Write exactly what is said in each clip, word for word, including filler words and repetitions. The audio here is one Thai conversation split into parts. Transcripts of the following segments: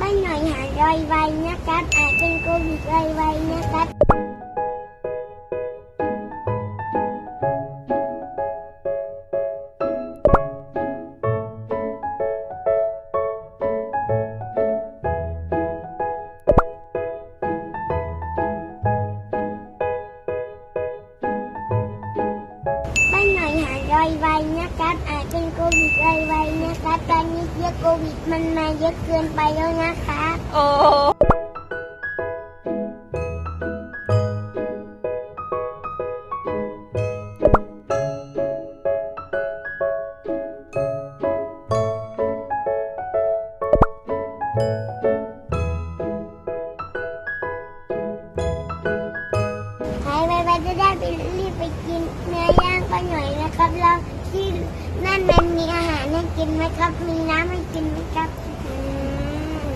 ป้าหน่อยหายไวๆนะครับอาจเป็นโควิดไวๆนะครับป้าหน่อยหายไวๆนะครับอาจเป็นโควิดไวๆนะครับตอนนี้เชื้อโควิดมันมาเยอะเกินไปแล้วนะครับโอ้หายไวๆจะได้ไปรีบไปกินเนื้อย่างป้าหน่อยนะครับแล้วที่นั่นมันมีอาหารให้กินไหมครับมีน้ำให้กินไหมครับอืม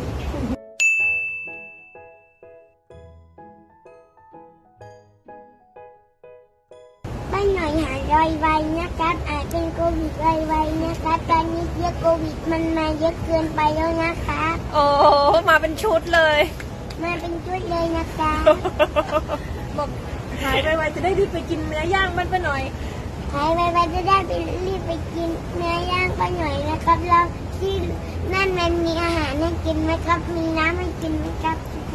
ป้าหน่อยหายไวๆนะครับอาจเป็นโควิดไวๆนะครับตอนนี้เชื้อโควิดมันมาเยอะเกินไปแล้วนะครับโอ้มาเป็นชุดเลยมาเป็นชุดเลยนะคะบอกหายไวๆจะได้รีบไปกินเนื้อย่างมันไปหน่อยหายไวๆจะได้ไปรีบไปกินเนื้อย่างป้าหน่อยนะครับแล้วที่นั่นมันมีอาหารให้กินไหมครับมีน้ำให้กินไหมครับ